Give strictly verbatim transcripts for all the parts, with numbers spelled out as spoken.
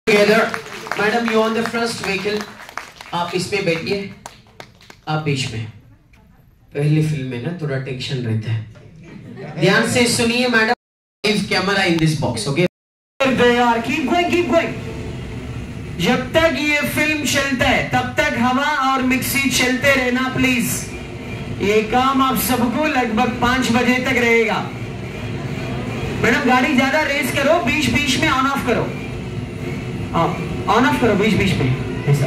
Together, madam you on the first vehicle, आप इसमें बैठिए, आप बीच में। पहली फिल्म में ना थोड़ा टेंशन रहता है, ध्यान से सुनिए madam. Camera in this box, okay? Keep going, keep going. जब तक ये फिल्म चलता है तब तक हवा और मिक्सी चलते रहना प्लीज। ये काम आप सबको लगभग पांच बजे तक रहेगा। मैडम गाड़ी ज्यादा रेस करो, बीच बीच में ऑन ऑफ करो, ऑन ऑफ करो बीच बीच में, ऐसा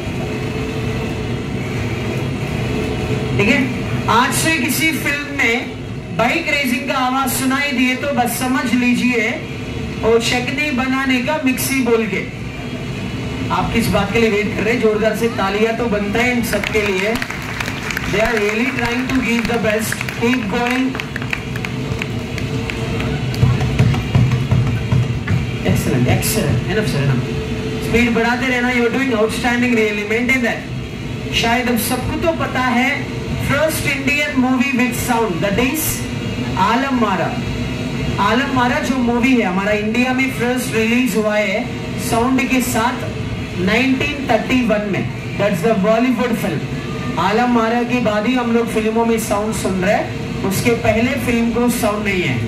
ठीक है। आज से किसी फिल्म में बाइक रेसिंग का आवाज सुनाई दिए तो बस समझ लीजिए और चटनी बनाने का मिक्सी बोल के। आप किस बात के लिए वेट कर रहे हैं? जोरदार से तालियां तो बनता है इन सबके लिए। They are really trying to give the best. Keep going. Excellent, excellent, enough sir, enough. Speed बढ़ाते रहना। You are doing outstanding, really maintain that. शायद अब सबको तो पता है, first Indian movie with sound, that is Alam Ara. Alam Ara जो मूवी है हमारा इंडिया में फर्स्ट रिलीज हुआ है साउंड के साथ नाइनटीन थर्टी वन में। That's the Bollywood film. Alam Ara के बाद ही हम लोग फिल्मों में साउंड सुन रहे हैं, उसके पहले फिल्म को साउंड नहीं है।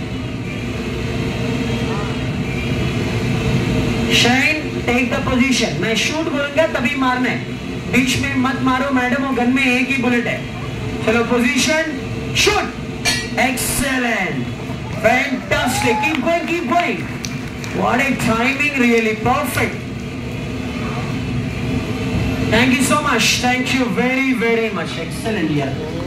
Shine, take the position. मैं शूट बोलूंगा तभी मारना है, बीच में मत मारो मैडम, और गन में एक ही बुलेट है। चलो position, shoot. Excellent, fantastic, keep going, keep going. What a timing, really perfect. Thank you so much, thank you very very much, excellent यार।